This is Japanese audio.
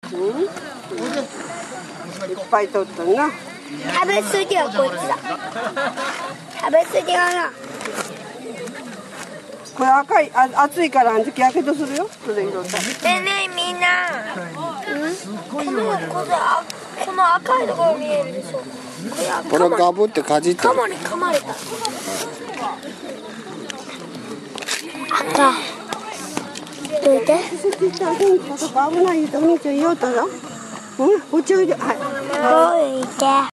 うん、いっぱい取ったな。 食べ過ぎはこっちだ。食べ過ぎはな。 これ赤い、熱いからあの時やけどするよ。それ色だ。 ねえねえみんな、この赤いところ見えるでしょ。 これガブってかじってる。 カモに噛まれた。赤。どいて。 危ないとお兄ちゃん言おうたぞ。うん、こっちおいで。はい。 どいて。